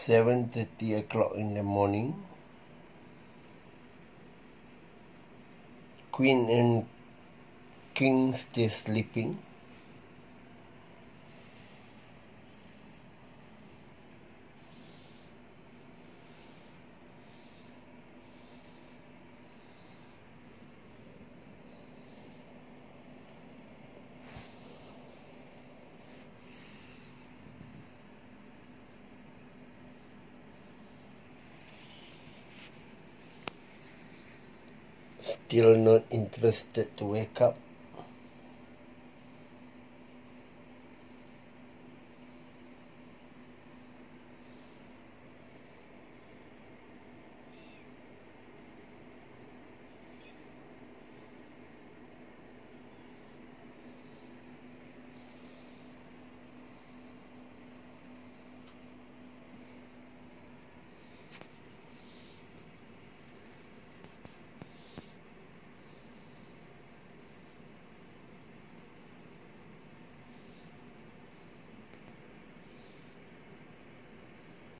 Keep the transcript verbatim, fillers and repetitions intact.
seven thirty o'clock in the morning. Queen and king still sleeping. Still not interested to wake up.